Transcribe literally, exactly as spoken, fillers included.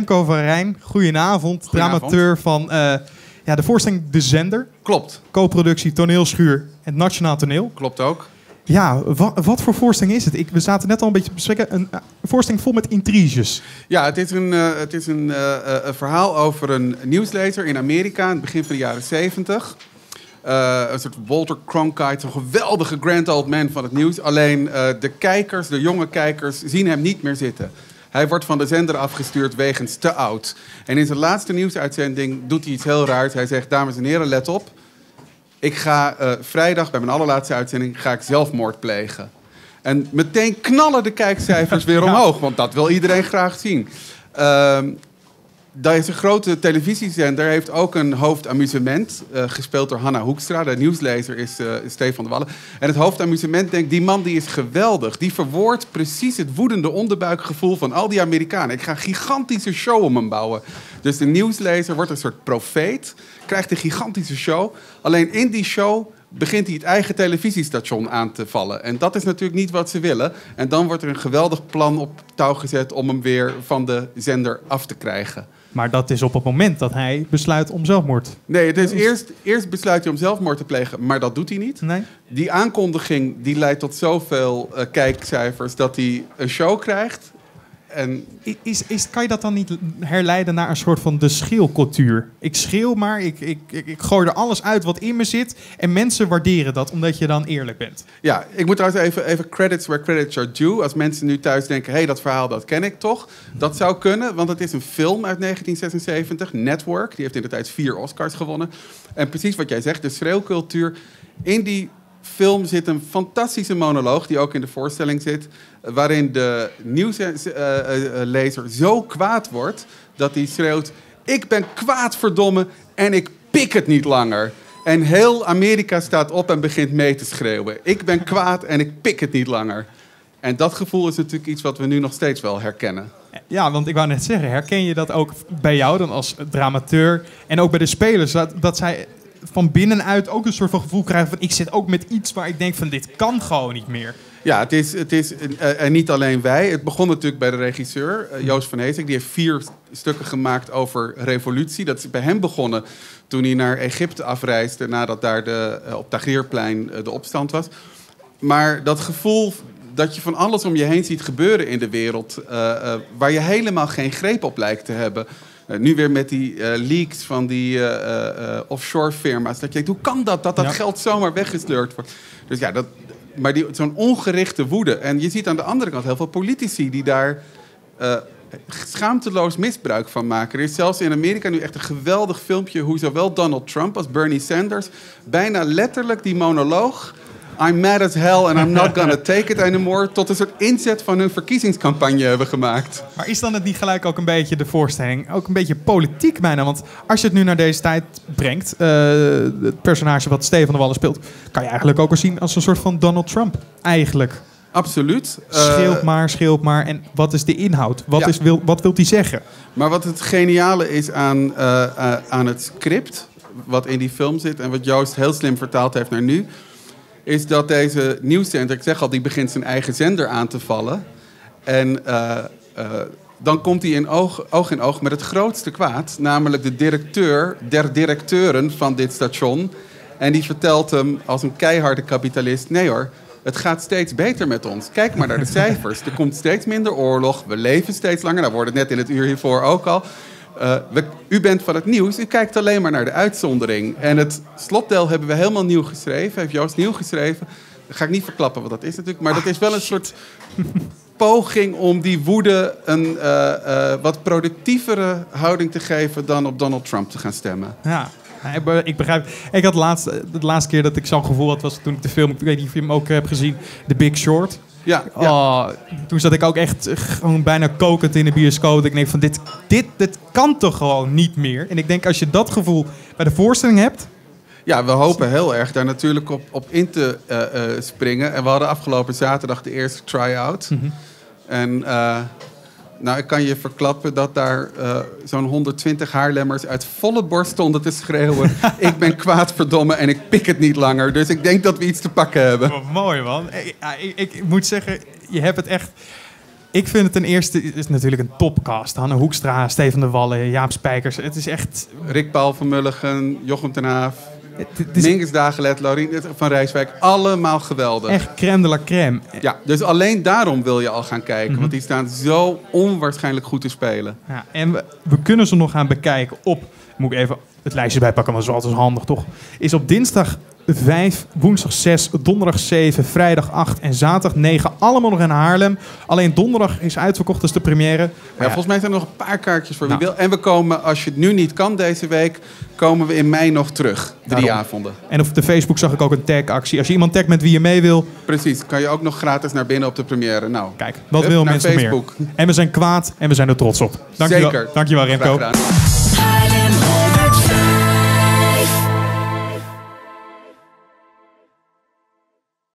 Remco van Rijn, goedenavond. Dramateur van uh, ja, de voorstelling De Zender. Klopt. Co-productie Toneelschuur en het Nationaal Toneel. Klopt ook. Ja, wa wat voor voorstelling is het? Ik, we zaten net al een beetje te bespreken. Een, uh, een voorstelling vol met intriges. Ja, het is een, uh, het is een, uh, uh, een verhaal over een nieuwslezer in Amerika in het begin van de jaren zeventig. Uh, een soort Walter Cronkite, een geweldige grand old man van het nieuws. Alleen uh, de kijkers, de jonge kijkers, zien hem niet meer zitten. Hij wordt van de zender afgestuurd wegens te oud. En in zijn laatste nieuwsuitzending doet hij iets heel raars. Hij zegt, dames en heren, let op. Ik ga uh, vrijdag, bij mijn allerlaatste uitzending, ga ik zelfmoord plegen. En meteen knallen de kijkcijfers weer omhoog, want dat wil iedereen graag zien. Uh, Deze grote televisiezender heeft ook een hoofdamusement, uh, gespeeld door Hanna Hoekstra. De nieuwslezer is uh, Stefan de Wallen. En het hoofdamusement denkt, die man die is geweldig. Die verwoordt precies het woedende onderbuikgevoel van al die Amerikanen. Ik ga een gigantische show om hem bouwen. Dus de nieuwslezer wordt een soort profeet, krijgt een gigantische show. Alleen in die show begint hij het eigen televisiestation aan te vallen. En dat is natuurlijk niet wat ze willen. En dan wordt er een geweldig plan op touw gezet om hem weer van de zender af te krijgen. Maar dat is op het moment dat hij besluit om zelfmoord. Nee, het is eerst, eerst besluit hij om zelfmoord te plegen, maar dat doet hij niet. Nee? Die aankondiging die leidt tot zoveel uh, kijkcijfers dat hij een show krijgt. En Is, is, kan je dat dan niet herleiden naar een soort van de schreeuwcultuur? Ik schreeuw maar, ik, ik, ik, ik gooi er alles uit wat in me zit. En mensen waarderen dat, omdat je dan eerlijk bent. Ja, ik moet trouwens even, even credits where credits are due. Als mensen nu thuis denken, hé, hey, dat verhaal dat ken ik toch. Dat zou kunnen, want het is een film uit negentien zesenzeventig, Network. Die heeft in de tijd vier Oscars gewonnen. En precies wat jij zegt, de schreeuwcultuur. In die film zit een fantastische monoloog, die ook in de voorstelling zit, waarin de nieuwslezer zo kwaad wordt dat hij schreeuwt, ik ben kwaad, verdomme, en ik pik het niet langer. En heel Amerika staat op en begint mee te schreeuwen. Ik ben kwaad en ik pik het niet langer. En dat gevoel is natuurlijk iets wat we nu nog steeds wel herkennen. Ja, want ik wou net zeggen, herken je dat ook bij jou dan als dramateur en ook bij de spelers, dat, dat zij van binnenuit ook een soort van gevoel krijgen van, ik zit ook met iets waar ik denk van, dit kan gewoon niet meer. Ja, het is, het is uh, en niet alleen wij. Het begon natuurlijk bij de regisseur, uh, Joost van Heesink. Die heeft vier stukken gemaakt over revolutie. Dat is bij hem begonnen toen hij naar Egypte afreisde, nadat daar de, uh, op Tahrirplein uh, de opstand was. Maar dat gevoel dat je van alles om je heen ziet gebeuren in de wereld, uh, uh, waar je helemaal geen greep op lijkt te hebben. Uh, nu weer met die uh, leaks van die uh, uh, offshore firma's. Dat je denkt, hoe kan dat? Dat dat ja. geld zomaar weggesleurd wordt. Dus ja, dat, maar die, zo'n ongerichte woede. En je ziet aan de andere kant heel veel politici die daar uh, schaamteloos misbruik van maken. Er is zelfs in Amerika nu echt een geweldig filmpje hoe zowel Donald Trump als Bernie Sanders bijna letterlijk die monoloog, I'm mad as hell and I'm not gonna take it anymore, tot een soort inzet van hun verkiezingscampagne hebben gemaakt. Maar is dan het niet gelijk ook een beetje de voorstelling, ook een beetje politiek bijna? Want als je het nu naar deze tijd brengt, uh, het personage wat Stefan de Wallen speelt, kan je eigenlijk ook al zien als een soort van Donald Trump, eigenlijk. Absoluut. Scheelt maar, scheelt maar. En wat is de inhoud? Wat, ja. is, wil, wat wilt hij zeggen? Maar wat het geniale is aan, uh, uh, aan het script, wat in die film zit en wat Joost heel slim vertaald heeft naar nu, is dat deze nieuwszender, ik zeg al, die begint zijn eigen zender aan te vallen. En uh, uh, dan komt hij in oog, oog in oog met het grootste kwaad, namelijk de directeur der directeuren van dit station. En die vertelt hem als een keiharde kapitalist, nee hoor, het gaat steeds beter met ons. Kijk maar naar de cijfers. Er komt steeds minder oorlog, we leven steeds langer. Nou wordt het net in het uur hiervoor ook al. Uh, we, u bent van het nieuws, u kijkt alleen maar naar de uitzondering. En het slotdeel hebben we helemaal nieuw geschreven, heeft Joost nieuw geschreven. Dat ga ik niet verklappen wat dat is natuurlijk, maar dat is wel een soort poging om die woede een uh, uh, wat productievere houding te geven dan op Donald Trump te gaan stemmen. Ja. Ik begrijp. Ik had laatst, de laatste keer dat ik zo'n gevoel had, was toen ik de film, ik weet niet of je hem ook heb gezien, The Big Short. Ja, ja. Oh, toen zat ik ook echt gewoon bijna kokend in de bioscoop. Ik denk van, dit, dit, dit kan toch gewoon niet meer? En ik denk, als je dat gevoel bij de voorstelling hebt. Ja, we hopen heel erg daar natuurlijk op, op in te uh, uh, springen. En we hadden afgelopen zaterdag de eerste try-out. Mm-hmm. En uh, nou, ik kan je verklappen dat daar uh, zo'n honderdtwintig Haarlemmers uit volle borst stonden te schreeuwen. Ik ben kwaad, verdomme, en ik pik het niet langer. Dus ik denk dat we iets te pakken hebben. Wat mooi, man. Ik, ik, ik moet zeggen, je hebt het echt. Ik vind het ten eerste, het is natuurlijk een topcast. Hanne Hoekstra, Steven de Wallen, Jaap Spijkers. Het is echt... Rick Paul van Mulligen, Jochem ten Haaf, Het, het is Mingus Dagelet, Laurien van Rijswijk. Allemaal geweldig. echt crème de la crème. Ja, dus alleen daarom wil je al gaan kijken. Mhm. Want die staan zo onwaarschijnlijk goed te spelen. Ja, en we, we kunnen ze nog gaan bekijken op... Moet ik even het lijstje bijpakken, want dat is altijd handig, toch? Is op dinsdag vijf, woensdag zes, donderdag zeven, vrijdag acht en zaterdag negen. Allemaal nog in Haarlem. Alleen donderdag is uitverkocht, dus de première. Ja, Maar ja, volgens mij zijn er nog een paar kaartjes voor wie Nou. wil. En we komen, als je het nu niet kan deze week, komen we in mei nog terug. Drie Daarom. avonden. En op de Facebook zag ik ook een tagactie. Als je iemand tagt met wie je mee wil, Precies, kan je ook nog gratis naar binnen op de première. Nou, kijk, wat hup, wil naar mensen nog meer? Facebook. En we zijn kwaad en we zijn er trots op. Dankjewel, Zeker. Dankjewel Remco. Graag gedaan.